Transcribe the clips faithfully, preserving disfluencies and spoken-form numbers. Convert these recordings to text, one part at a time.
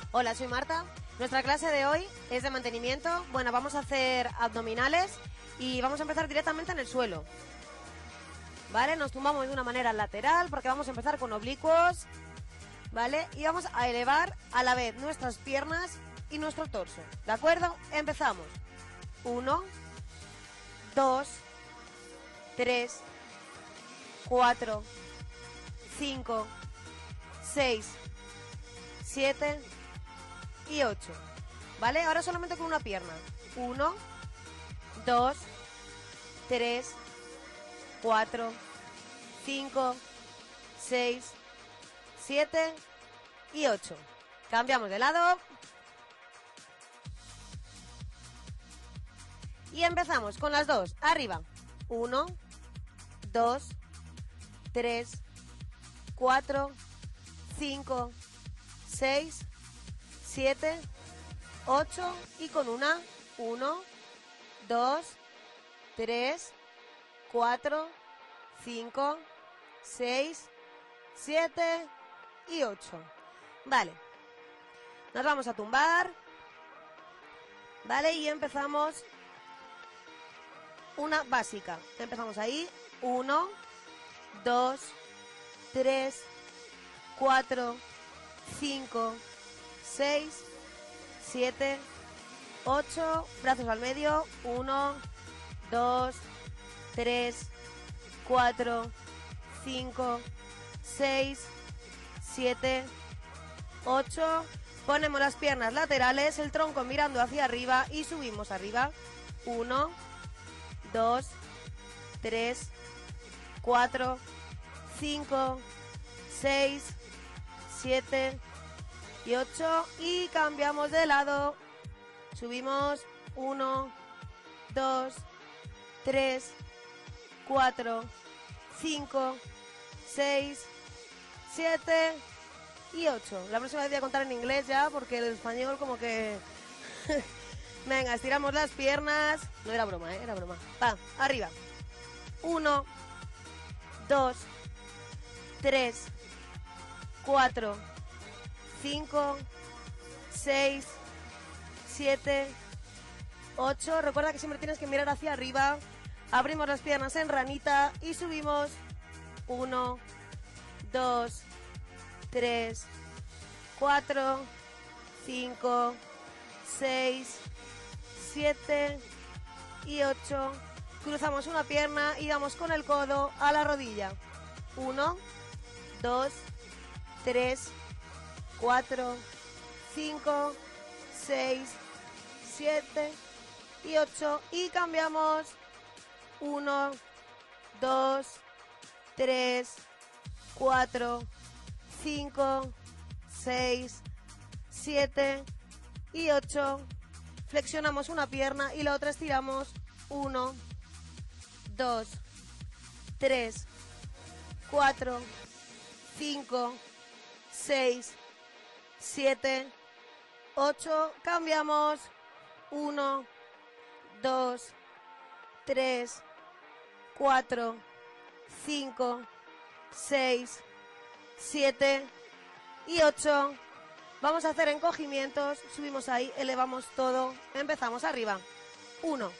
Hola, soy Marta. Nuestra clase de hoy es de mantenimiento. Bueno, vamos a hacer abdominales y vamos a empezar directamente en el suelo. ¿Vale? Nos tumbamos de una manera lateral porque vamos a empezar con oblicuos. ¿Vale? Y vamos a elevar a la vez nuestras piernas y nuestro torso. ¿De acuerdo? Empezamos. Uno, dos, tres, cuatro, cinco, seis, siete y ocho. ¿Vale? Ahora solamente con una pierna. Uno, dos, tres, cuatro, cinco, seis, siete y ocho. Cambiamos de lado. Y empezamos con las dos. Arriba. Uno, dos, tres, cuatro, cinco, seis, siete, ocho y con una. Uno, dos, tres, cuatro, cinco, seis, siete y ocho. Vale. Nos vamos a tumbar. Vale, y empezamos una básica. Empezamos ahí. Uno, dos, tres, cuatro, cinco, seis, siete, ocho. Brazos al medio. Uno, dos, tres, cuatro, cinco, seis, siete, ocho. Ponemos las piernas laterales, el tronco mirando hacia arriba y subimos arriba. Uno, dos, tres, cuatro, cinco, seis, siete y ocho. Y cambiamos de lado. Subimos. Uno, dos, tres, cuatro, cinco, seis, siete y ocho. La próxima vez voy a contar en inglés ya, porque el español como que... Venga, estiramos las piernas. No era broma, ¿eh? Era broma. Va, arriba. Uno, dos, tres, cuatro, cinco, seis, siete, ocho. Recuerda que siempre tienes que mirar hacia arriba. Abrimos las piernas en ranita y subimos. Uno, dos, tres, cuatro, cinco, seis, siete y ocho. Cruzamos una pierna y damos con el codo a la rodilla. Uno, dos, tres, cuatro, cinco, seis, siete y ocho. Y cambiamos. Uno, dos, tres, cuatro, cinco, seis, siete y ocho. Flexionamos una pierna y la otra estiramos. Uno, dos, tres, cuatro, cinco, seis, siete, ocho. Cambiamos. Uno, dos, tres, cuatro, cinco, seis, siete y ocho. Vamos a hacer encogimientos. Subimos ahí, elevamos todo. Empezamos arriba. Uno,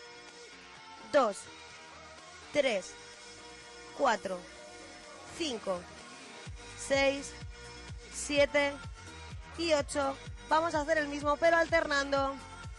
dos, tres, cuatro, cinco, seis, siete y ocho. Vamos a hacer el mismo, pero alternando.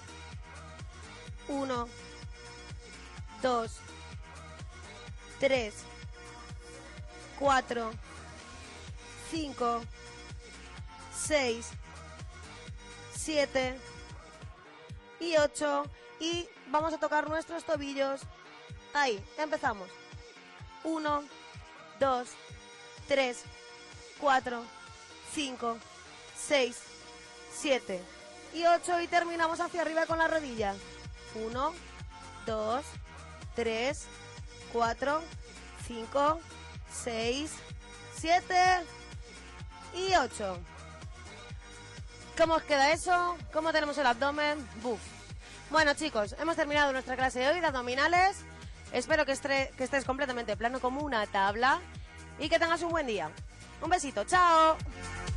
Uno, dos, tres, cuatro, cinco, seis, siete y ocho. Y vamos a tocar nuestros tobillos. Ahí, empezamos. Uno, dos, tres, cuatro, cinco, seis, siete y ocho. Y terminamos hacia arriba con la rodilla. Uno, dos, tres, cuatro, cinco, seis, siete y ocho. ¿Cómo os queda eso? ¿Cómo tenemos el abdomen? Buf. Bueno, chicos, hemos terminado nuestra clase de hoy de abdominales. Espero que, estre- que estés completamente plano como una tabla y que tengas un buen día. Un besito, chao.